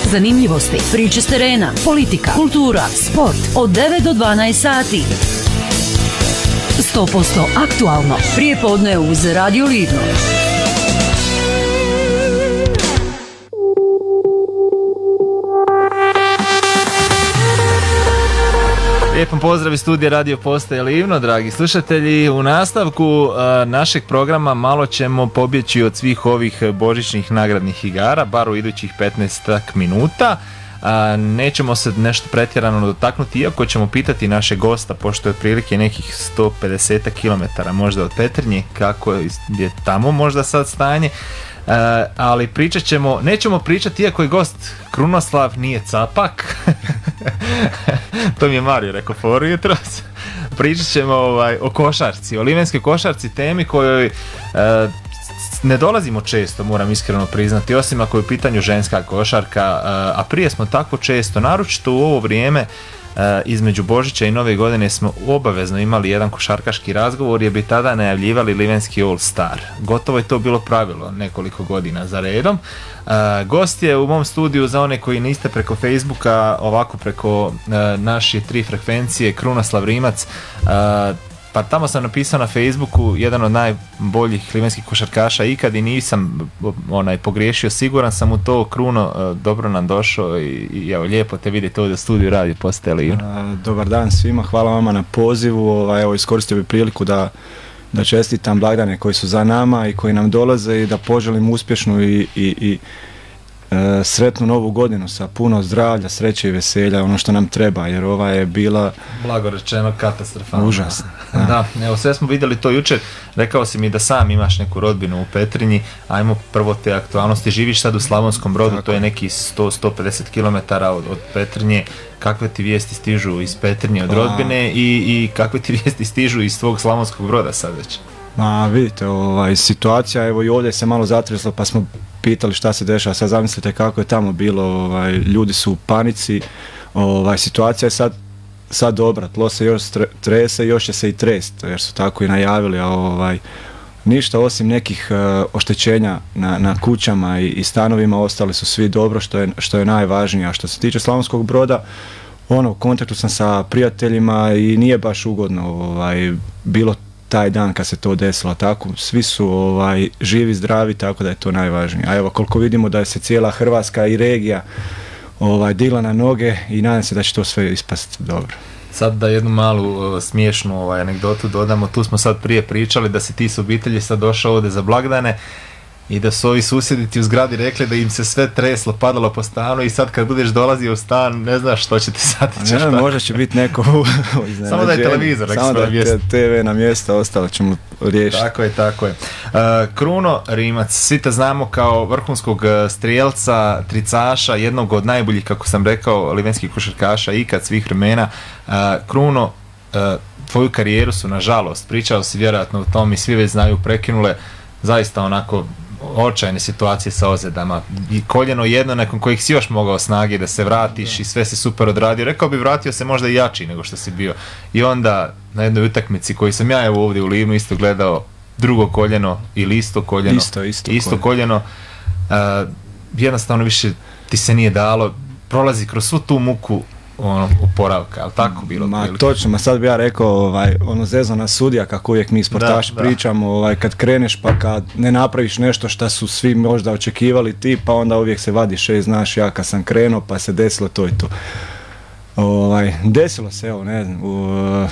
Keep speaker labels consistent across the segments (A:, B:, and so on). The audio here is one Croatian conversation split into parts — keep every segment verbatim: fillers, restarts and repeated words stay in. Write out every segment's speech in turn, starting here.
A: zanimljivosti, priče s terena, politika, kultura, sport od devet do dvanaest sati. sto posto aktualno, prije podne uz Radio Livno.
B: Lijepom pozdrav iz studija Radio Postaje Livno, dragi slušatelji. U nastavku a, našeg programa malo ćemo pobjeći od svih ovih božićnih nagradnih igara, bar u idućih petnaest minuta. A, nećemo se nešto pretjerano dotaknuti, iako ćemo pitati naše gosta, pošto je otprilike nekih sto pedeset kilometara možda od Petrinje, kako je tamo možda sad stanje. Uh, ali pričat ćemo, nećemo pričati, iako je gost Krunoslav, nije Capak. To mi je Mario rekao foru jutros. Pričat ćemo ovaj, o košarci, o livenskoj košarci, temi kojoj uh, ne dolazimo često, moram iskreno priznati, osim ako je u pitanju ženska košarka, uh, a prije smo tako često, naročito u ovo vrijeme Uh, između Božića i Nove godine smo obavezno imali jedan košarkaški razgovor, jer bi tada najavljivali livenski All Star. Gotovo je to bilo pravilo nekoliko godina za redom. Uh, gost je u mom studiju, za one koji niste preko Facebooka, ovako preko uh, naše tri frekvencije, Krunoslav Rimac. Uh, Pa tamo sam napisao na Facebooku, jedan od najboljih livenskih košarkaša ikad, i nisam onaj pogriješio, siguran sam u to. Kruno, dobro nam došao i, i evo, lijepo te vidite ovdje u studiju Radio Postaje Livno.
C: Dobar dan svima, hvala vama na pozivu. Ovaj, evo, iskoristio bih priliku da, da čestitam blagdane koji su za nama i koji nam dolaze i da poželim uspješnu i, i, i e, sretnu novu godinu sa puno zdravlja, sreće i veselja, ono što nam treba, jer ova je bila,
B: blago rečeno, katastrofalna.
C: Užasna.
B: Da. da, evo, sve smo vidjeli to jučer. Rekao si mi da sam imaš neku rodbinu u Petrinji. Ajmo prvo te aktualnosti. Živiš sad u Slavonskom Brodu, tako, to je neki sto do sto pedeset kilometara od, od Petrinje. Kakve ti vijesti stižu iz Petrinje od rodbine i, i kakve ti vijesti stižu iz tvog Slavonskog Broda sad već?
C: Ma vidite, ovaj, situacija, evo i ovdje se malo zatreslo, pa smo pitali šta se dešava. Sad zamislite kako je tamo bilo, ovaj, ljudi su u panici, ovaj, situacija je sad sad dobra, tlo se još trese i još će se i trest, jer su tako i najavili, a ovaj, ništa osim nekih uh, oštećenja na, na kućama i, i stanovima, ostali su svi dobro, što je, što je najvažnije. A što se tiče Slavonskog Broda, ono, u kontaktu sam sa prijateljima i nije baš ugodno ovaj, bilo taj dan kad se to desilo, tako, svi su ovaj, živi, zdravi, tako da je to najvažnije. A evo, koliko vidimo da je se cijela Hrvatska i regija ovaj, digla na noge i nadam se da će to sve ispasti dobro.
B: Sad da jednu malu uh, smiješnu ovaj, anegdotu dodamo, tu smo sad prije pričali da si ti s obitelji sad došao ovdje za blagdane i da su ovi susjedi ti u zgradi rekli da im se sve treslo, padalo po stanu, i sad kad budeš dolazio u stan ne znaš što će ti sad.
C: Ne, ne, možda će biti neko
B: samo da je televizor,
C: samo da je te ve na mjesto, ostalo ćemo riješiti.
B: Tako je, tako je. Uh, Kruno Rimac, svi te znamo kao vrhunskog strijelca, tricaša, jednog od najboljih, kako sam rekao, livenskih košarkaša ikad, svih vremena. Uh, Kruno, uh, tvoju karijeru su, nažalost, pričao si vjerojatno o tom i svi već znaju, prekinule zaista onako očajne situacije sa ozljedama. I koljeno jedno nakon kojih si još mogao snage da se vratiš i sve se super odradio. Rekao bi, vratio se možda i jači nego što si bio. I onda na jednoj utakmici koju sam ja evo ovdje u Livnu isto gledao, drugo koljeno ili isto koljeno.
C: Isto, isto,
B: isto koljeno. Uh, jednostavno više ti se nije dalo. Prolazi kroz svu tu muku ono, oporavka, ali tako bilo?
C: Ma
B: prilike.
C: Točno, ma sad bi ja rekao, ovaj, ono zezona sudija, kako uvijek mi sportaši da, pričamo, ovaj, kad kreneš pa kad ne napraviš nešto što su svi možda očekivali ti, pa onda uvijek se vadiš, ej, znaš, ja kad sam krenuo pa se desilo to i to. Ovaj, desilo se, evo, ne znam, u,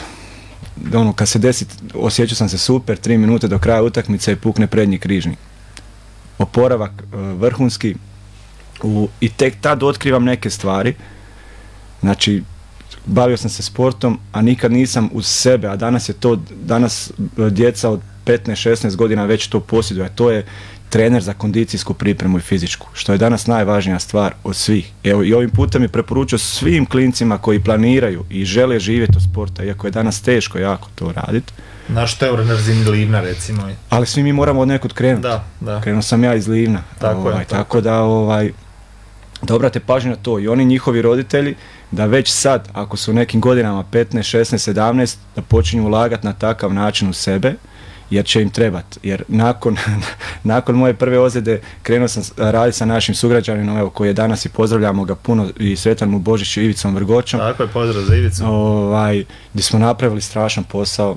C: ono, kad se desi, osjećao sam se super, tri minute do kraja utakmice i pukne prednji križni. Oporavak vrhunski, u, i tek tad otkrivam neke stvari. Znači, bavio sam se sportom, a nikad nisam uz sebe, a danas je to, danas djeca od petnaest šesnaest godina već to posjeduje, to je trener za kondicijsku pripremu i fizičku, što je danas najvažnija stvar od svih. Evo, i ovim putem je preporučio svim klincima koji planiraju i žele živjeti od sporta, iako je danas teško jako to raditi.
B: Naš teore na razini Livna, recimo.
C: Ali svi mi moramo od nekud krenuti.
B: Da, da.
C: Krenuo sam ja iz Livna.
B: Tako
C: ovaj,
B: je.
C: Tako, tako da, ovaj, da obrate pažnju na to, i oni njihovi roditelji, da već sad, ako su u nekim godinama petnaest, šesnaest, sedamnaest, da počinju ulagati na takav način u sebe, jer će im trebati. Jer nakon, nakon moje prve ozljede krenuo sam raditi sa našim sugrađaninom, evo, koji je danas i pozdravljamo ga puno i sretan mu Božić i Ivicom Vrgočom.
B: Tako je, pozdrav za Ivicu.
C: Ovaj, gdje smo napravili strašan posao.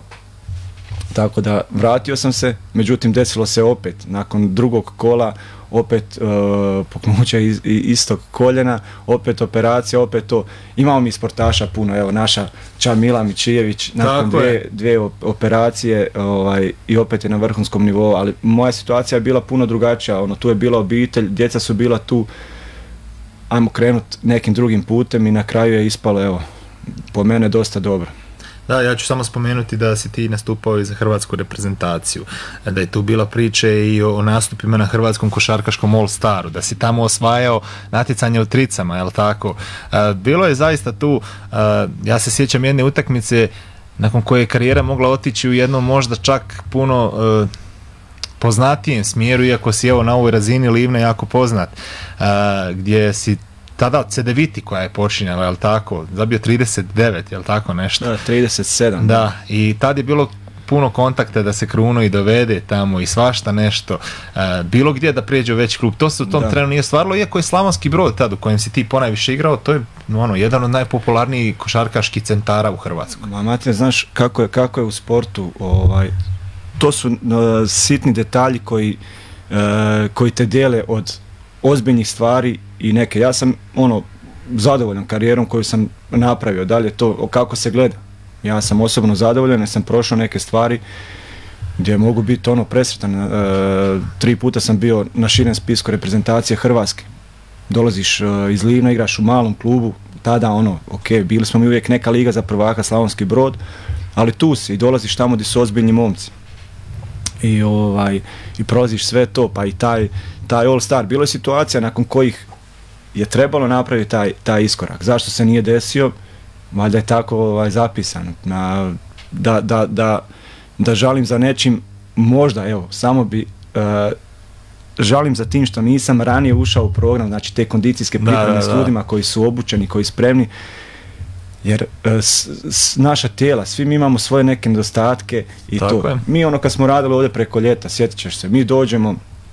C: Tako da vratio sam se, međutim desilo se opet, nakon drugog kola, opet uh, puknuće iz, istog koljena, opet operacija, opet to. Imamo mi sportaša puno, evo naša Ča Mila Mičijević, nakon dvije, dvije operacije ovaj, i opet je na vrhunskom nivou, ali moja situacija je bila puno drugačija, ono, tu je bila obitelj, djeca su bila tu, ajmo krenuti nekim drugim putem i na kraju je ispalo, evo, po mene dosta dobro.
B: Da, ja ću samo spomenuti da si ti nastupao i za hrvatsku reprezentaciju, da je tu bila priče i o nastupima na hrvatskom košarkaškom All Staru, da si tamo osvajao natjecanje u tricama, jel tako? Bilo je zaista tu, ja se sjećam jedne utakmice nakon koje je karijera mogla otići u jednom možda čak puno poznatijem smjeru, iako si evo na ovoj razini Livne jako poznat, gdje si tada Cedeviti koja je počinjala, jel tako, zabio trideset devet, jel tako nešto?
C: Da, trideset sedam.
B: Da, i tad je bilo puno kontakta da se Kruno i dovede tamo i svašta nešto, e, bilo gdje da prijeđe u veći klub. To se u tom da. trenu nije stvarilo, iako je Slavonski Brod tad u kojem si ti ponajviše igrao, to je ono, jedan od najpopularnijih košarkaških centara u Hrvatskoj.
C: Ma Matija, znaš kako je, kako je u sportu, ovaj, to su uh, sitni detalji koji, uh, koji te dijele od ozbiljnih stvari i neke. Ja sam ono zadovoljan karijerom koju sam napravio, dalje to kako se gleda. Ja sam osobno zadovoljan, jer sam prošao neke stvari gdje mogu biti ono presretan. E, tri puta sam bio na širem spisku reprezentacije Hrvatske. Dolaziš e, iz Livna, igraš u malom klubu, tada ono, ok, bili smo mi uvijek neka liga za prvaka, Slavonski Brod, ali tu si i dolaziš tamo gdje su ozbiljni momci. I, ovaj, i prolaziš sve to, pa i taj, taj All Star. Bilo je situacija nakon kojih je trebalo napraviti taj, taj iskorak. Zašto se nije desio? Valjda je tako ovaj, zapisano. Na, da, da, da, da žalim za nečim, možda, evo, samo bi uh, žalim za tim što nisam ranije ušao u program, znači te kondicijske pripreme s ljudima koji su obučeni, koji spremni, jer uh, s, s, naša tijela, svi mi imamo svoje neke nedostatke i tako to. Je. Mi ono kad smo radili ovdje preko ljeta, sjetit ćeš se, mi dođemo,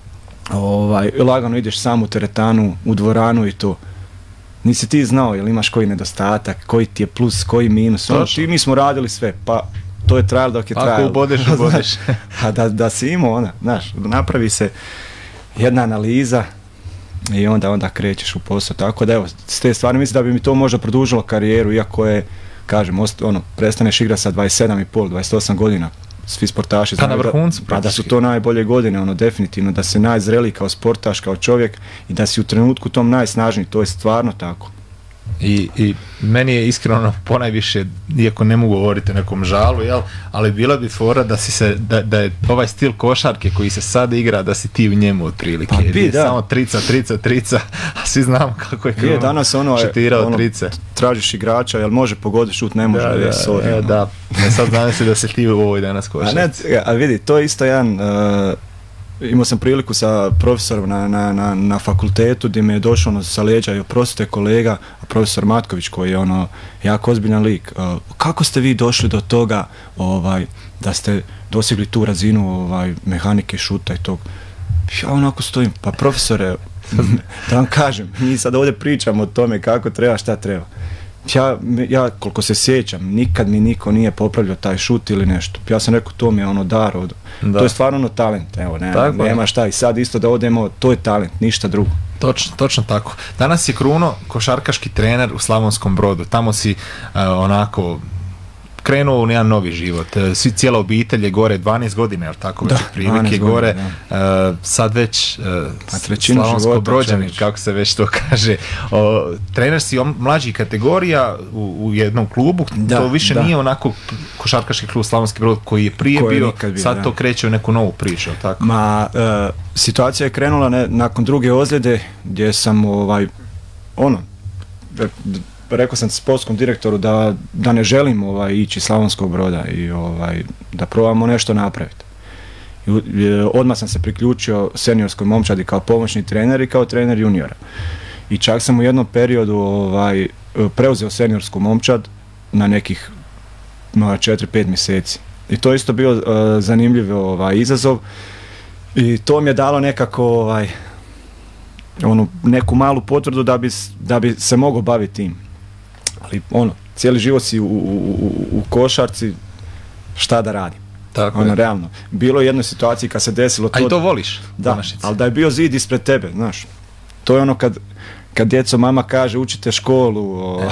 C: ovaj, lagano ideš sam u teretanu, u dvoranu i to. Nisi ti znao jel imaš koji nedostatak, koji ti je plus, koji minus. Ono, ti mi smo radili sve, pa to je trajalo dok je trajalo.
B: Ako ubodeš, ubodeš.
C: A da, da si imao ona, znaš, napravi se jedna analiza i onda onda krećeš u posao. Tako da evo, s te stvari mislim da bi mi to možda produžilo karijeru, iako je, kažem, ono, prestaneš igrati sa dvadeset sedam i pol, dvadeset osam godina. Svi sportaši
B: znaju da,
C: da su to najbolje godine, ono definitivno, da se najzreliji kao sportaš, kao čovjek i da si u trenutku tom najsnažniji, to je stvarno tako.
B: I, i meni je iskreno ponajviše, iako ne mogu govoriti o nekom žalu, jel, ali bila bi fora da si se, da, da je ovaj stil košarke koji se sad igra, da si ti u njemu otprilike.
C: Pa bi, da.
B: Samo trica, trica, trica, a svi znamo kako je Kruno
C: danas ono,
B: šutirao
C: ono,
B: trice.
C: Tražiš igrača, jel može pogoditi šut, ne može.
B: Da, da, sorry, ja, da. Ja sad znam se da se ti u ovoj danas košarci.
C: A, ne, a vidi, to je isto jedan... Uh, imao sam priliku sa profesorom na, na, na, na fakultetu gdje me je došao ono, sa leđa i oprostite kolega, profesor Matković koji je ono jako ozbiljan lik. Uh, kako ste vi došli do toga ovaj, da ste dosegli tu razinu ovaj, mehanike, šuta i tog? Ja onako stojim, pa profesore, da vam kažem, mi sad ovdje pričamo o tome kako treba, šta treba. Ja, ja koliko se sjećam, nikad mi niko nije popravljao taj šut ili nešto. Ja sam rekao, to mi je ono dar, od... to je stvarno ono talent, evo, ne, nema šta. I sad isto da odemo, to je talent, ništa drugo.
B: Točno, točno tako. Danas je Kruno košarkaški trener u Slavonskom Brodu. Tamo si uh, onako krenuo u jedan novi život. Svi, cijela obitelj je gore, dvanaest godina, jer tako već prilike gore. Uh, sad već uh, Slavonsko Brođanin, kako se već to kaže. Uh, trener si mlađih kategorija u, u jednom klubu, da, to više da. Nije onako košarkaški klub Slavonski Brod koji je prije koji bio, bio, sad da. To kreće u neku novu priču, tako?
C: Ma, uh, situacija je krenula ne, nakon druge ozljede, gdje sam ovaj, ono, rekao sam sportskom direktoru da, da ne želim ovaj, ići Slavonskog Broda i ovaj, da probamo nešto napraviti. I, odmah sam se priključio seniorskoj momčadi kao pomoćni trener i kao trener juniora. I čak sam u jednom periodu ovaj, preuzeo seniorsku momčad na nekih četiri pet mjeseci. I to je isto bio uh, zanimljiv ovaj, izazov i to mi je dalo nekako ovaj, onu, neku malu potvrdu da bi, da bi se mogao baviti tim. Ali ono, cijeli život si u, u, u, u košarci, šta da radim.
B: Tako
C: ono,
B: je.
C: realno. Bilo je jednoj situaciji kad se desilo to...
B: A i to voliš?
C: Da, ali da je bio zid ispred tebe, znaš. To je ono kad, kad djeco mama kaže učite školu, o,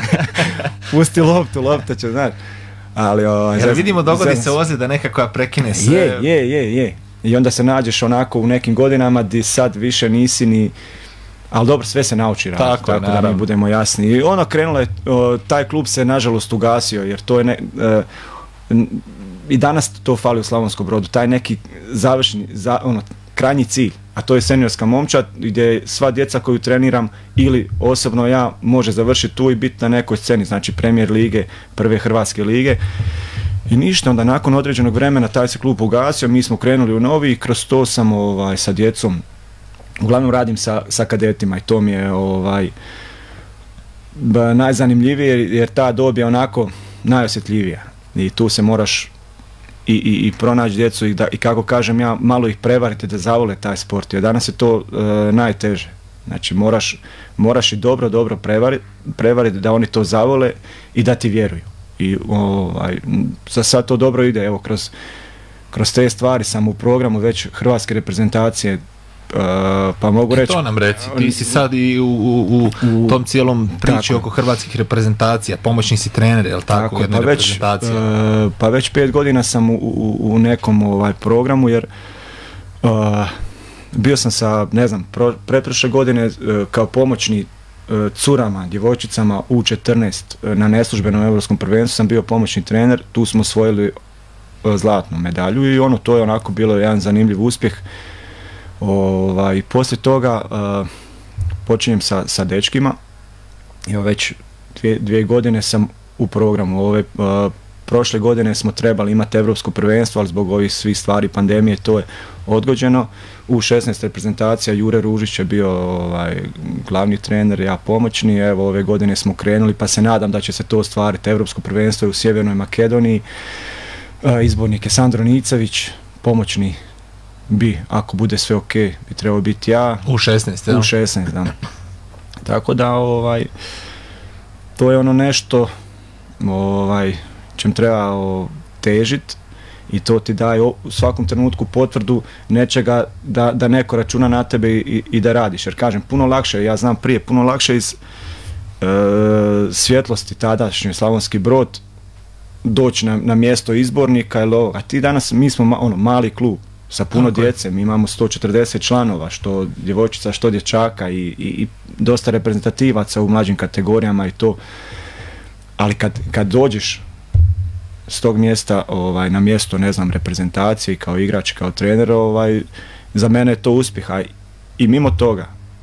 C: pusti loptu, lopta će, znaš. Ali, o,
B: Jer
C: zezam,
B: vidimo dogodi
C: zezam.
B: se ozljeda neka koja prekine sve.
C: Je, je, je, je. I onda se nađeš onako u nekim godinama di sad više nisi ni... Ali dobro, sve se nauči raditi, tako, tako da mi budemo jasni. I ono krenulo je, o, taj klub se nažalost ugasio, jer to je ne... E, i danas to fali u Slavonskom Brodu, taj neki završni, za, ono, krajnji cilj, a to je seniorska momčad gdje sva djeca koju treniram ili osobno ja može završiti tu i biti na nekoj sceni, znači Premier lige, prve Hrvatske lige. I ništa, onda nakon određenog vremena taj se klub ugasio, mi smo krenuli u novi i kroz to sam ovaj, sa djecom, uglavnom radim sa, sa kadetima i to mi je ovaj, najzanimljivije jer ta dob je onako najosjetljivija i tu se moraš I, i, i pronaći djecu i, da, i kako kažem ja, malo ih prevariti da zavole taj sport, jer danas je to e, najteže. Znači moraš, moraš i dobro, dobro prevariti prevarit da oni to zavole i da ti vjeruju. I ovaj, za sad to dobro ide, evo kroz, kroz te stvari sam u programu već hrvatske reprezentacije. Uh, pa mogu reći...
B: To nam reci, ti si sad i u, u, u tom cijelom priči oko hrvatskih reprezentacija, pomoćni si trener, je li tako, tako u jednoj
C: pa
B: reprezentaciji?
C: Već, uh, pa već pet godina sam u, u, u nekom ovaj, programu, jer uh, bio sam sa, ne znam, pro, pretprošle godine uh, kao pomoćni uh, curama, djevojčicama U četrnaest uh, na neslužbenom europskom prvenstvu sam bio pomoćni trener, tu smo osvojili uh, zlatnu medalju i ono, to je onako bilo jedan zanimljiv uspjeh. Ovaj, poslije toga uh, počinjem sa, sa dečkima i već dvije, dvije godine sam u programu. Ove, uh, prošle godine smo trebali imati europsko prvenstvo, ali zbog ovih svih stvari pandemije to je odgođeno. U šesnaest reprezentacija Jure Ružić je bio ovaj, glavni trener, ja pomoćni. Evo ove godine smo krenuli pa se nadam da će se to ostvariti. Europsko prvenstvo je u Sjevernoj Makedoniji. Uh, izbornik je Sandro Nicević, pomoćni bi, ako bude sve ok, bi trebao biti ja.
B: U šesnaest, ja?
C: U šesnaest, da. Tako da, ovaj, to je ono nešto, ovaj, čem treba o, težit i to ti daje u svakom trenutku potvrdu nečega da, da neko računa na tebe i, i da radiš. Jer kažem, puno lakše, ja znam prije, puno lakše iz e, svjetlosti tadašnjoj Slavonski Brod doći na, na mjesto izbornika, ili ovo. A ti danas, mi smo ma, ono, mali klub sa puno okay. djece, mi imamo sto četrdeset članova, što djevojčica, što dječaka i, i, i dosta reprezentativaca u mlađim kategorijama i to. Ali kad, kad dođeš s tog mjesta ovaj, na mjesto, ne znam, reprezentacije kao igrač, kao trener, ovaj, za mene je to uspjeh. A i mimo toga,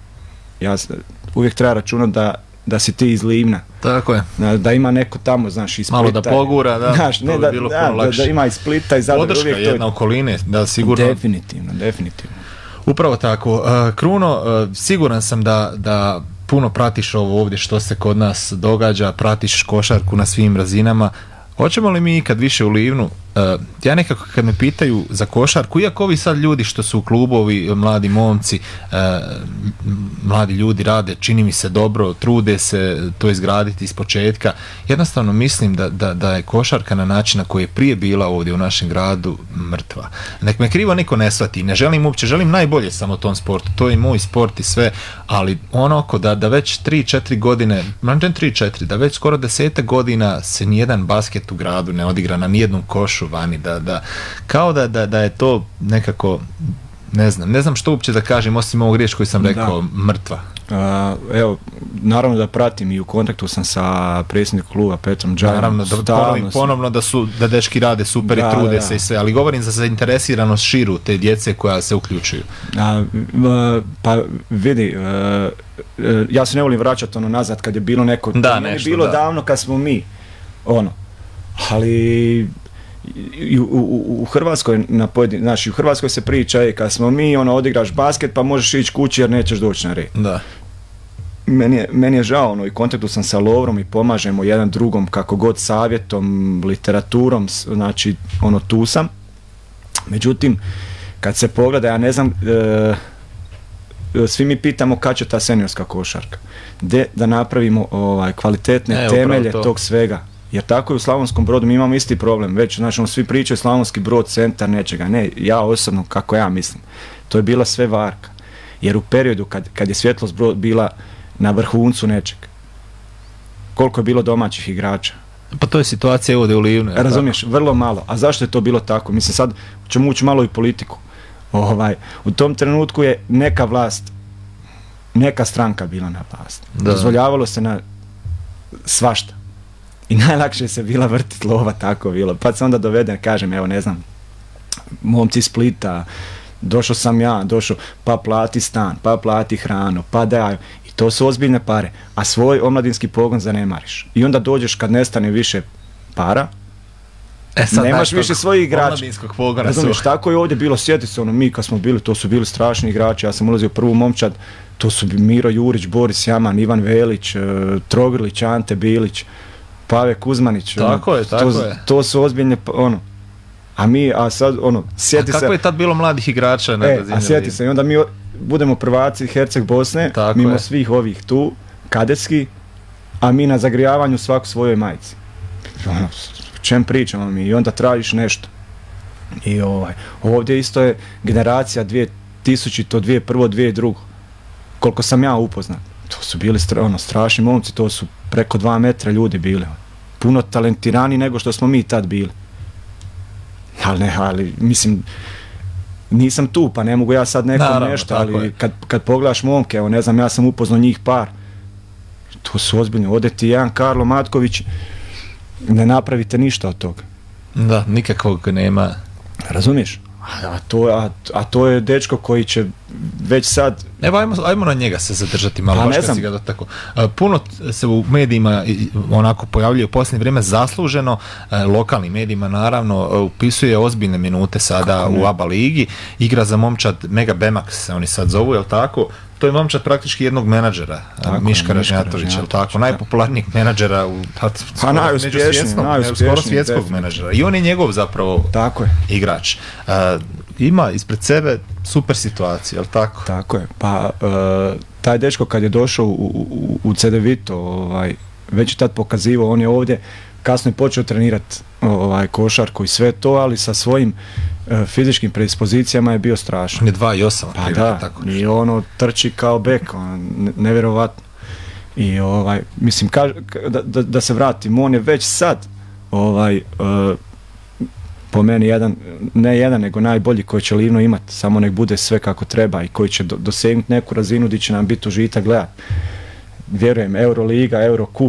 C: ja uvijek treba računati da da si ti iz Livna.
B: Tako je.
C: Da, da ima neko tamo, znaš, iz Splita.
B: Malo da pogura, da.
C: Znaš, ne, da, da, da, da ima iz Splita i Zadra.
B: Podrška jedna okoline, da, sigurno.
C: Definitivno, definitivno.
B: Upravo tako. Uh, Kruno, uh, siguran sam da, da puno pratiš ovo ovdje što se kod nas događa, pratiš košarku na svim razinama. Hoćemo li mi ikad više u Livnu? Uh, ja nekako kad me pitaju za košarku, iako ovi sad ljudi što su u klubovi, mladi momci, uh, mladi ljudi rade, čini mi se dobro, trude se to izgraditi iz početka, jednostavno mislim da, da, da je košarka na način na koji je prije bila ovdje u našem gradu mrtva. Nek me krivo niko ne shvati, ne želim uopće, želim najbolje samo u tom sportu, to je moj sport i sve, ali onako da, da već tri četiri godine, manđen tri četiri, da već skoro desetak godina se nijedan basket u gradu ne odigra na nijednom košu vani, da, da, kao da, da, da je to nekako, ne znam, ne znam što uopće da kažem, osim ovog riječ koji sam rekao, da. Mrtva.
C: Uh, evo, naravno da pratim i u kontaktu sam sa predsjednikom kluba Petrom Džajom.
B: Naravno, da ponovim ponovno da su, da dečki rade super da, i trude da. se i sve, ali govorim za zainteresiranost širu te djece koja se uključuju. Uh, uh, pa vidi, uh, uh, ja se ne volim vraćati ono nazad kad je bilo neko, da, nešto,
C: bilo
B: da.
C: davno kad smo mi, ono, ali u, u, u Hrvatskoj na pojedin, znači u Hrvatskoj se priča, ej, kad smo mi, ono, odigraš basket pa možeš ići kući jer nećeš doći na red.
B: Da.
C: meni je, meni je žao, ono, i kontaktu sam sa Lovrom i pomažemo jedan drugom kako god savjetom, literaturom, znači, ono, tu sam. Međutim, kad se pogleda, ja ne znam, e, svi mi pitamo kad će ta seniorska košarka. De, da napravimo ovaj, kvalitetne e, temelje to. tog svega. Jer tako je u Slavonskom Brodu, mi imamo isti problem. Već, znači, ono, svi pričaju Slavonski Brod, centar nečega. Ne, ja osobno, kako ja mislim, to je bila sve varka. Jer u periodu kad, kad je Svjetlost Brod bila na vrhuncu nečeg, koliko je bilo domaćih igrača?
B: Pa to je situacija ovdje u Livnu.
C: Razumiješ, tako? Vrlo malo. A zašto je to bilo tako? Mislim, sad ćemo ući malo i politiku. Ovaj, u tom trenutku je neka vlast, neka stranka bila na vlast. Dozvoljavalo se na svašta. I najlakše se bila vrtiti lova, tako bilo. Pa se onda dovede, kažem, evo ne znam, momci iz Splita, došao sam ja, došao, pa plati stan, pa plati hranu, pa daj. I to su ozbiljne pare. A svoj omladinski pogon zanemariš. I onda dođeš kad nestane više para,
B: e sad,
C: nemaš više svojih igrača.
B: Razumiješ,
C: tako je ovdje bilo, sjeti se, ono, mi kad smo bili, to su bili strašni igrači, ja sam ulazio u prvu momčad, to su Miro Jurić, Boris Jaman, Ivan Velić, Trogrlić, Ante Bilić, Pave Kuzmanić.
B: Tako ono, je, tako
C: to,
B: je.
C: To su ozbiljne, ono, a mi, a sad, ono, sjeti se...
B: A kako je tad bilo mladih igrača na
C: e,
B: razini?
C: A sjeti se, i onda mi budemo prvaci Herceg Bosne, tako mimo je. Svih ovih tu, kadetski, a mi na zagrijavanju svaku svojoj majici. Ono, o čem pričamo mi? I onda tražiš nešto. I ovaj, ovdje isto je generacija dvije tisućite, dvije prvo, dvije drugo. Koliko sam ja upoznat. To su bili stra, ono, strašni momci, to su preko dva metra ljudi bili. Puno talentirani nego što smo mi tad bili. Ali ne, ali mislim, nisam tu, pa ne mogu ja sad nekom Naravno, nešto, ali kad, kad pogledaš momke, evo ne znam, ja sam upoznao njih par, to su ozbiljno, ode ti jedan Karlo Matković, ne napravite ništa od toga.
B: Da, nikakvog nema.
C: Razumiješ? A to, a, a to je dečko koji će već sad...
B: Evo, ajmo, ajmo na njega se zadržati malo, baš kad si ga tako. Puno se u medijima onako pojavljuje u posljednje vrijeme zasluženo, lokalnim medijima naravno, upisuje ozbiljne minute sada u ABA ligi, igra za momčad Mega Bemax se oni sad zovu, jel tako? To je momčad praktički jednog menadžera, tako, Miška Ražnjatovića, jel tako? Najpopularnijeg menadžera u
C: pa, najuspješniji,
B: skoro svjetskog menadžera. I on je njegov zapravo
C: tako je.
B: Igrač. Uh, ima ispred sebe super situaciju, jel tako?
C: Tako je. Pa uh, taj dečko kad je došao u, u, u C D Vito, ovaj, već je tad pokazivao, on je ovdje kasno je počeo trenirati ovaj, košarku i sve to, ali sa svojim uh, fizičkim predispozicijama je bio strašan.
B: On je dva i osam.
C: Pa da, tako i ono trči kao bek, on, nevjerovatno. I ovaj, mislim, kaž, da, da, da se vratim, on je već sad ovaj, uh, po meni jedan, ne jedan, nego najbolji koji će Livno imati, samo nek bude sve kako treba i koji će do, dosegnuti neku razinu gdje će nam biti užitak gledati. Vjerujem, Euroliga, Eurocup,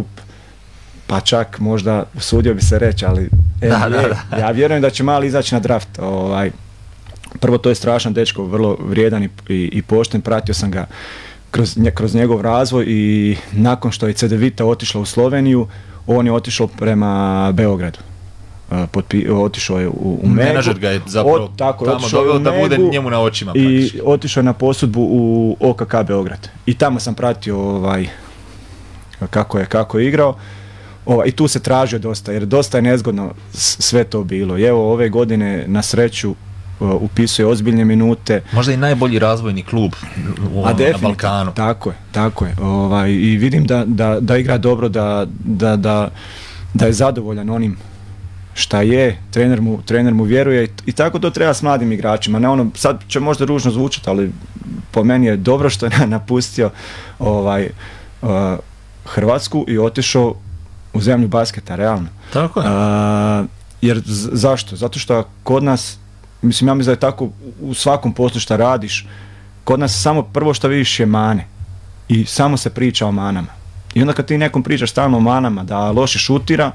C: pa čak možda usudio bi se reći, ali da, N B A, da, da. Ja vjerujem da će mali izaći na draft. Ovaj, prvo, to je strašan dečko, vrlo vrijedan i, i, i pošten, pratio sam ga kroz, kroz njegov razvoj i nakon što je C D Vita otišla u Sloveniju, on je otišao prema Beogradu. Potpi, otišao je u, u Megu.
B: Menadžer ga je zapravo
C: o, tako,
B: tamo doveo da bude njemu na očima.
C: I otišao je na posudbu u O K K Beograd. I tamo sam pratio ovaj, kako je, kako je igrao. Ovaj, I tu se tražio dosta, jer dosta je nezgodno sve to bilo. I evo, ove godine na sreću uh, upisuje ozbiljne minute.
B: Možda i najbolji razvojni klub u, ono, na Balkanu.
C: Tako je, tako je. Ovaj, I vidim da, da, da igra dobro, da, da, da, da je zadovoljan onim šta je, trener mu, trener mu vjeruje i, i tako to treba s mladim igračima. Ne ono, sad će možda ružno zvučati, ali po meni je dobro što je napustio ovaj, uh, Hrvatsku i otišao u zemlju basketa, realno.
B: Tako je.
C: Uh, jer z- zašto? Zato što kod nas, mislim, ja mislim da je tako u svakom poslu što radiš, kod nas samo prvo što vidiš je mane. I samo se priča o manama. I onda kad ti nekom pričaš stalno o manama, da loše šutira,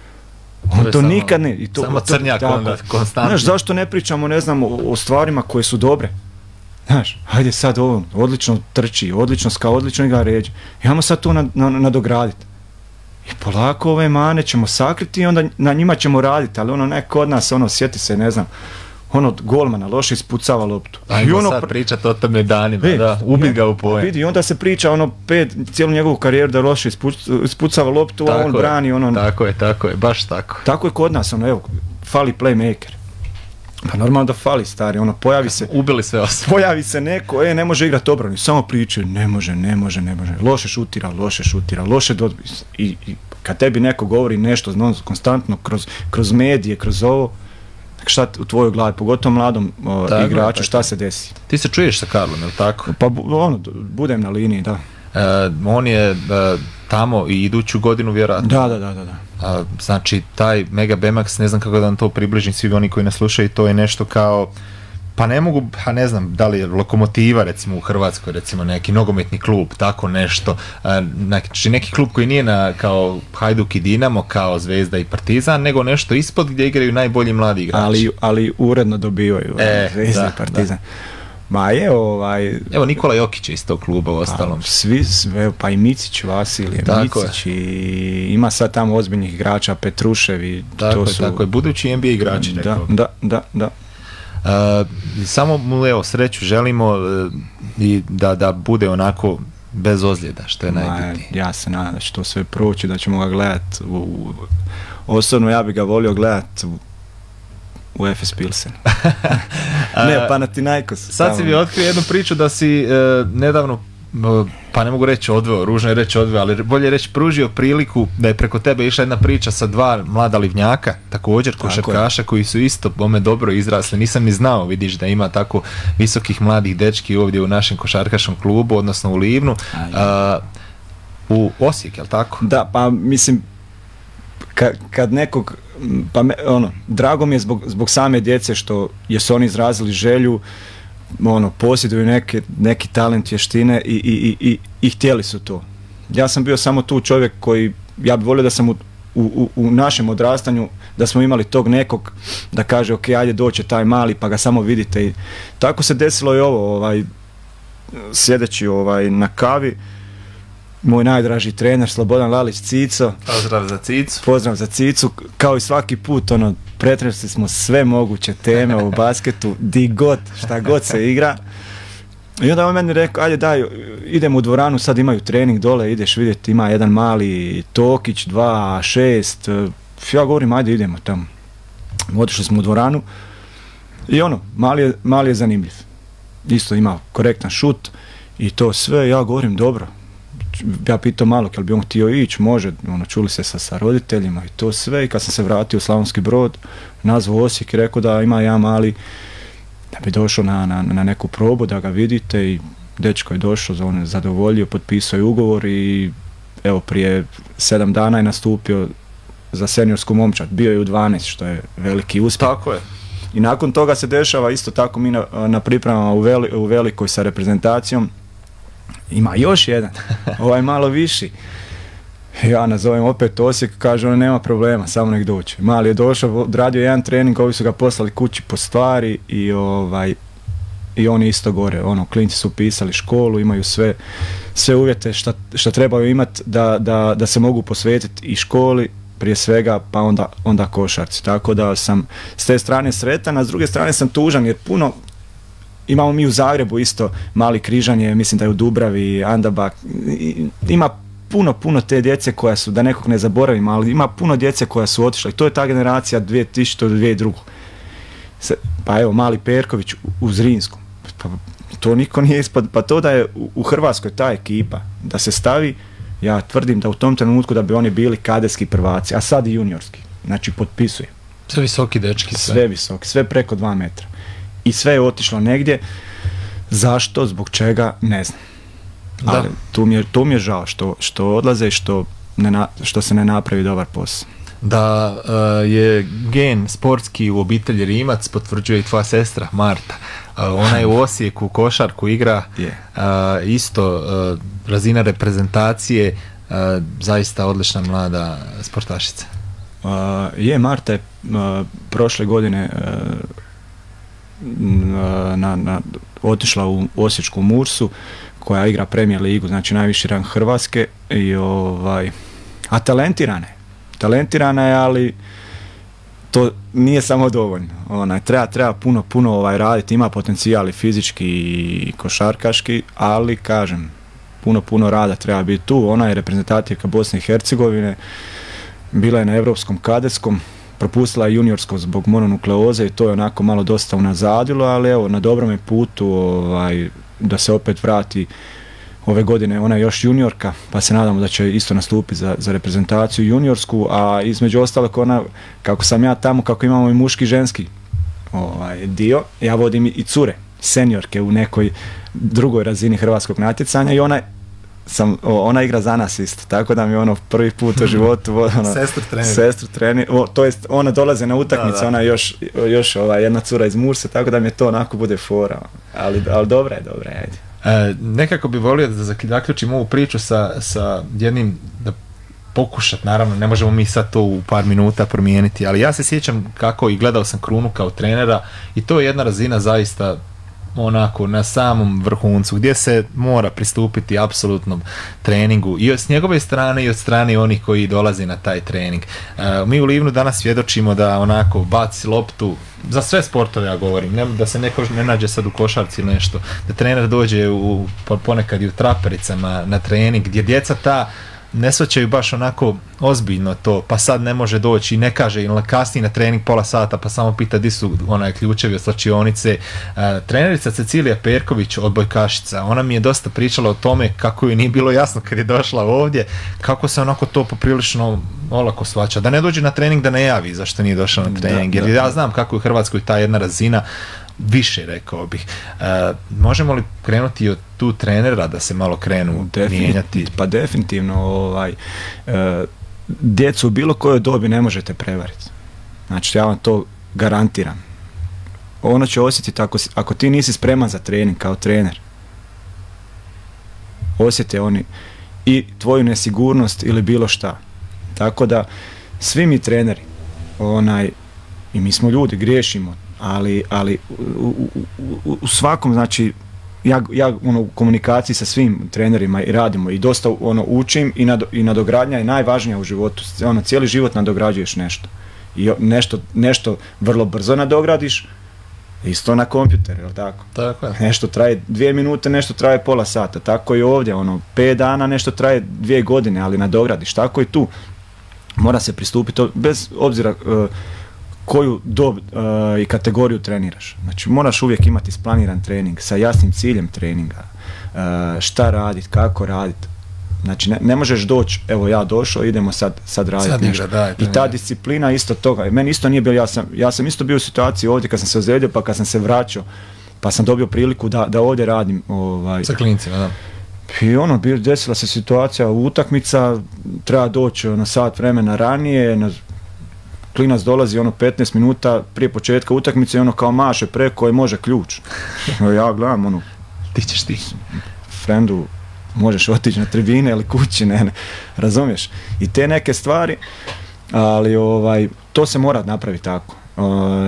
C: on to, to samo, nikad ne... I to,
B: samo crnjak
C: to,
B: onda, konstantno.
C: Znaš, zašto ne pričamo, ne znam, o, o stvarima koje su dobre? Znaš, hajde sad ovo, odlično trči, odlično ska, odlično igra ređe. Imamo sad to nadograditi. I polako ove mane ćemo sakriti i onda na njima ćemo raditi, ali ono ne kod nas, ono, sjeti se, ne znam, ono golmana loše ispucava loptu.
B: Ajmo
C: I ono,
B: sad pričat o tome danima,
C: vidi,
B: da, ubit ga u poen.
C: Vidi, onda se priča ono pet, cijelu njegovu karijeru da loše ispucava loptu, a on
B: je,
C: brani ono.
B: Tako je, tako je, baš tako.
C: Tako je kod nas, ono, evo, fali playmaker. Pa normalno da fali, stari, ono, pojavi se...
B: Ubili sve osam.
C: Pojavi se neko, e, ne može igrati obranu, samo pričaju, ne može, ne može, ne može, loše šutira, loše šutira, loše do... I, i kad tebi neko govori nešto, no, konstantno, kroz, kroz medije, kroz ovo, šta u tvojoj glavi, pogotovo mladom o, tako, igraču, tako. Šta se desi?
B: Ti se čuješ sa Karlom, je li tako?
C: Pa, ono, budem na liniji, da.
B: E, on je e, tamo i iduću godinu vjerojatno.
C: Da, da, da, da.
B: A, znači, taj Mega B-Max, ne znam kako da vam to približim, svi oni koji nas slušaju, to je nešto kao, pa ne mogu, pa ne znam, da li je Lokomotiva, recimo u Hrvatskoj, recimo neki nogometni klub, tako nešto, a, znači neki klub koji nije na, kao Hajduk i Dinamo, kao Zvezda i Partizan, nego nešto ispod gdje igraju najbolji mladi igrači.
C: Ali, ali uredno dobivaju
B: e,
C: Zvezda
B: da,
C: i Partizan.
B: Da.
C: Ma je ovaj...
B: Evo Nikola Jokić je iz tog kluba u ostalom.
C: Pa, svi, sve, pa i Micić Vasilije, Micić i ima sad tamo ozbiljnih igrača, Petrušev i
B: tako
C: to
B: je,
C: su...
B: Tako je, budući N B A igrači.
C: Da,
B: rekao.
C: da, da, da.
B: Uh, samo mu evo sreću želimo uh, i da, da bude onako bez ozljeda, što je najbitnije.
C: Ja se nadam da će to sve proći, da ćemo ga gledati u, u, osobno ja bi ga volio gledati u u F S Pilsen. Ne, Panathinaikos.
B: Sad si mi otkrio jednu priču da si uh, nedavno, uh, pa ne mogu reći odveo, ružno je reći odveo, ali bolje reći pružio priliku da je preko tebe išla jedna priča sa dva mlada livnjaka, također košarkaša koji su isto bome dobro izrasli. Nisam ni znao, vidiš da ima tako visokih mladih dečki ovdje u našem košarkaškom klubu, odnosno u Livnu. Uh, u Osijek, je li tako?
C: Da, pa mislim, ka, kad nekog, pa me, ono, drago mi je zbog, zbog same djece što jesu oni izrazili želju, ono, posjeduju neke, neki talent, vještine i, i, i, i htjeli su to. Ja sam bio samo tu čovjek koji, ja bih volio da sam u, u, u našem odrastanju, da smo imali tog nekog da kaže ok, ajde doće taj mali pa ga samo vidite. I tako se desilo i ovo, ovaj, sjedeći ovaj, na kavi, moj najdraži trener Slobodan Lalić Cico.
B: Pozdrav za Cicu.
C: Pozdrav za Cicu. Kao i svaki put, ono, pretresli smo sve moguće teme u basketu, di god, šta god se igra. I onda on meni rekao, ajde daj, idemo u dvoranu, sad imaju trening dole, ideš vidjeti, ima jedan mali Tokić, dva, šest. Ja govorim, ajde idemo tamo. Otišli smo u dvoranu i ono, mali je, mali je zanimljiv. Isto ima korektan šut i to sve, ja govorim, dobro. Ja pitao malo, jel bi on htio ići, može, ono, čuli se sa, sa roditeljima i to sve. I kad sam se vratio u Slavonski Brod, nazvao Osijek i rekao da ima ja mali, da bi došao na, na, na neku probu, da ga vidite, i dečko je došao, on je zadovoljio, potpisao je ugovor i evo prije sedam dana je nastupio za seniorsku momčad, bio je u dvanaest, što je veliki uspjeh.
B: Tako je.
C: I nakon toga se dešava isto tako mi na, na pripremama u, veli, u velikoj sa reprezentacijom. Ima još jedan, ovaj malo viši. Ja nazovem opet Osijek, kaže on nema problema, samo nek doći. Mali je došao, odradio jedan trening, ovi su ga poslali kući po stvari i ovaj i oni isto gore, ono, klinci su upisali školu, imaju sve, sve uvjete šta, šta trebaju imati da, da, da se mogu posvetiti i školi prije svega, pa onda, onda košarci. Tako da sam s te strane sretan, a s druge strane sam tužan jer puno, imamo mi u Zagrebu isto Mali Križanje, mislim da je u Dubravi, Andabak, ima puno, puno te djece koja su, da nekog ne zaboravim, ali ima puno djece koja su otišla i to je ta generacija dvije tisućite do dvije hiljade druge. Pa evo, Mali Perković u Zrinskom, pa to niko nije ispod, pa to da je u Hrvatskoj ta ekipa, da se stavi, ja tvrdim da u tom trenutku da bi oni bili kadetski prvaci, a sad i juniorski, znači potpisujem.
B: Sve visoki dečki.
C: Sve, sve visoki, sve preko dva metra. I sve je otišlo negdje, zašto, zbog čega, ne znam. Da. Ali tu mi je, tu mi je žao što, što odlaze i što, ne na, što se ne napravi dobar posao.
B: Da uh, je gen sportski u obitelji Rimac potvrđuje i tvoja sestra Marta. Uh, ona je u Osijeku košarku igra, yeah. uh, isto uh, razina reprezentacije, uh, zaista odlična mlada sportašica.
C: Uh, je, Marta je uh, prošle godine uh, na, na, otišla u Osječku Mursu koja igra Premier ligu, znači najviši rang Hrvatske i ovaj, a talentirana je talentirana je, ali to nije samo dovoljno. Onaj, treba, treba puno, puno ovaj, raditi, ima potencijal i fizički i košarkaški, ali kažem, puno, puno rada treba biti tu. Ona je reprezentativka Bosne i Hercegovine, bila je na europskom kadetskom, propustila je juniorsko zbog mononukleoze i to je onako malo dosta unazadilo, ali evo, na dobrom je putu ovaj, da se opet vrati. Ove godine ona je još juniorka, pa se nadamo da će isto nastupiti za, za reprezentaciju juniorsku, a između ostalog ona, kako sam ja tamo, kako imamo i muški i ženski ovaj, dio, ja vodim i cure, seniorke u nekoj drugoj razini hrvatskog natjecanja i ona, sam, ona igra za nas isto, tako da mi je ono prvi put u životu ono,
B: sestru trener.
C: Sestru trener, o, to jest ona dolaze na utakmice, ona je još, još ovaj, jedna cura iz Murse, tako da mi je to onako bude fora, ali, ali dobra je, dobra je, ajde.
B: E, nekako bi volio da zaključim ovu priču sa, sa jednim, da pokušat, naravno ne možemo mi sad to u par minuta promijeniti, ali ja se sjećam kako i gledao sam Krunu kao trenera i to je jedna razina zaista onako na samom vrhuncu gdje se mora pristupiti apsolutnom treningu i od s njegove strane i od strane onih koji dolaze na taj trening. E, mi u Livnu danas svjedočimo da onako baci loptu za sve sportove, ja govorim, ne, da se neko ne nađe sad u košarci ili nešto, da trener dođe u, ponekad i u trapericama na trening gdje djeca ta ne shvaćaju baš onako ozbiljno to, pa sad ne može doći i ne kaže ili kasnije na trening pola sata pa samo pita di su onaj ključevi od slačionice. Uh, trenerica Cecilija Perković, odbojkašica, ona mi je dosta pričala o tome kako joj nije bilo jasno kad je došla ovdje, kako se onako to poprilično olako shvaća, da ne dođe na trening da ne javi zašto nije došla na trening, jer ja znam kako je u Hrvatskoj ta jedna razina više, rekao bih. E, možemo li krenuti od tu trenera da se malo krenu Definitiv, mijenjati?
C: Pa definitivno ovaj, e, djecu u bilo kojoj dobi ne možete prevariti. Znači ja vam to garantiram. Ono će osjetiti ako, ako ti nisi spreman za trening kao trener. Osjete oni i tvoju nesigurnost ili bilo šta. Tako da svi mi treneri onaj, i mi smo ljudi, griješimo, ali, ali u, u, u, u svakom, znači ja, ja ono, u komunikaciji sa svim trenerima i radimo i dosta ono, učim i, nad, i nadogradnja je najvažnija u životu, ono, cijeli život nadograđuješ nešto i nešto, nešto vrlo brzo nadogradiš, isto na kompjuter, jel tako?
B: Tako je.
C: Nešto traje dvije minute, nešto traje pola sata, tako i ovdje, ono, pet dana, nešto traje dvije godine, ali nadogradiš, tako i tu mora se pristupiti, bez obzira uh, koju dob uh, i kategoriju treniraš. Znači moraš uvijek imati isplaniran trening sa jasnim ciljem treninga, uh, šta raditi, kako raditi. Znači ne, ne možeš doći, evo ja došao, idemo sad, sad raditi sad nešto. Daj, I ta disciplina isto toga. Meni isto nije bilo, ja sam, ja sam isto bio u situaciji ovdje kad sam se ozlijedio, pa kad sam se vraćao, pa sam dobio priliku da, da ovdje radim. Ovaj,
B: sa klincima, da.
C: I ono, desila se situacija, utakmica, treba doći na sat vremena ranije, na, klinac dolazi ono petnaest minuta prije početka utakmice i ono kao maše preko i može ključ. Ja gledam ono,
B: ti ćeš ti.
C: Frendu, možeš otići na tribine ili kući, ne, ne, razumiješ. I te neke stvari, ali ovaj, to se mora napraviti tako. Uh,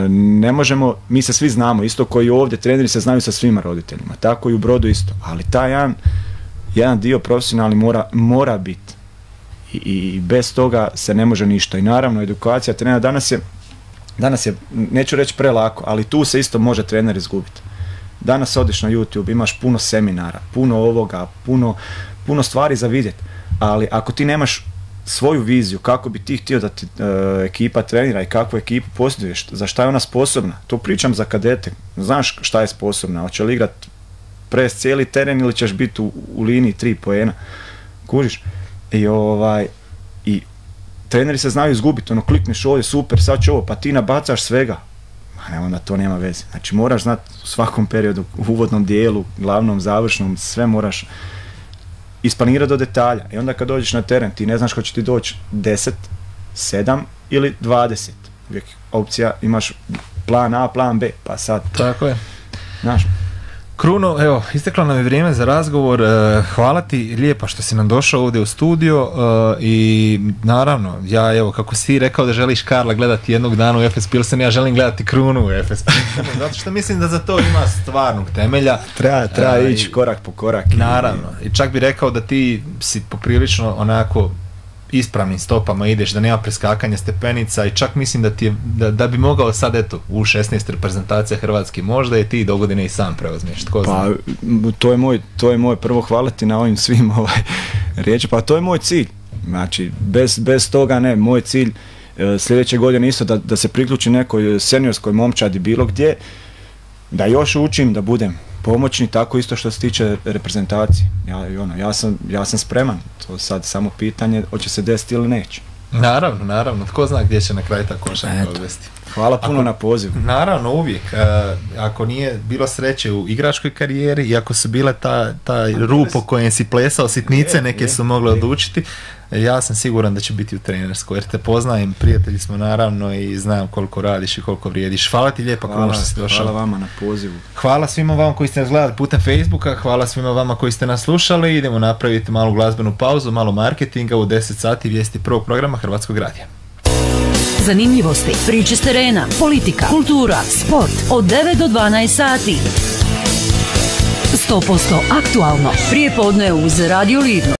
C: ne možemo, mi se svi znamo, isto koji ovdje, treneri se znaju sa svima roditeljima, tako i u Brodu isto, ali taj jedan, jedan dio profesionalni mora, mora biti. I, i bez toga se ne može ništa. I naravno, edukacija trenera danas je, danas je, neću reći prelako, ali tu se isto može trener izgubiti. Danas odiš na YouTube, imaš puno seminara, puno ovoga, puno, puno stvari za vidjeti, ali ako ti nemaš svoju viziju kako bi ti htio da ti e, ekipa trenira i kakvu ekipu posjeduješ, za šta je ona sposobna, to pričam za kadete, znaš šta je sposobna, hoće li igrat pres cijeli teren ili ćeš biti u, u liniji tri poena, kužiš? I ovaj, i treneri se znaju izgubiti, ono klikneš ovdje, super, sad će ovo, pa ti nabacaš svega. A ne, onda to nema veze. Znači moraš znati u svakom periodu, u uvodnom dijelu, glavnom, završnom, sve moraš isplanirati do detalja. I onda kad dođeš na teren, ti ne znaš ko će ti doći deset, sedam ili dvadeset. Uvijek opcija, imaš plan A, plan B, pa sad.
B: Tako je.
C: Znaš.
B: Kruno, evo, isteklo nam je vrijeme za razgovor, hvala ti lijepa što si nam došao ovdje u studio i naravno, ja evo, kako si rekao da želiš Karla gledati jednog dana u Efes Pilsen, ja želim gledati Krunu u Efes Pilsenu, zato što mislim da za to ima stvarnog temelja.
C: Treba, treba ići korak po korak.
B: Naravno, i čak bi rekao da ti si poprilično onako ispravnim stopama ideš, da nema preskakanja stepenica i čak mislim da, ti je, da, da bi mogao sad eto u šesnaest reprezentacija Hrvatske možda i ti dogodine i sam preuzmeš, tko zna.
C: Pa to je moj, to je moj prvo hvala ti na ovim svim ovaj, riječi, pa to je moj cilj, znači bez, bez toga ne, moj cilj e, sljedeće godine isto da, da se priključi nekoj seniorskoj momčadi bilo gdje, da još učim, da budem pomoćni, tako isto što se tiče reprezentacije. Ja, ono, ja, sam, ja sam spreman, to sad samo pitanje hoće se desiti ili neće.
B: Naravno, naravno, tko zna gdje će na kraju ta košarka odvesti.
C: Hvala puno
B: ako,
C: na pozivu.
B: Naravno, uvijek. Uh, ako nije bilo sreće u igračkoj karijeri i ako su bile ta, ta rup po kojem si plesao sitnice, je, neke je, su mogle je. odučiti, ja sam siguran da će biti u trenerskoj, jer te poznajem, prijatelji smo naravno i znam koliko radiš i koliko vrijediš. Hvala ti lijepo Kruno što si došao.
C: Hvala vama na pozivu.
B: Hvala svima vama koji ste nas gledali putem Facebooka, hvala svima vama koji ste nas slušali. Idemo napraviti malu glazbenu pauzu, malo marketinga, u deset sati vijesti prvog programa Hrvatskog radija.
A: Zanimljivosti, priče s terena, politika, kultura, sport, od devet do dvanaest sati. sto posto aktualno, prije podne uz Radio Livno.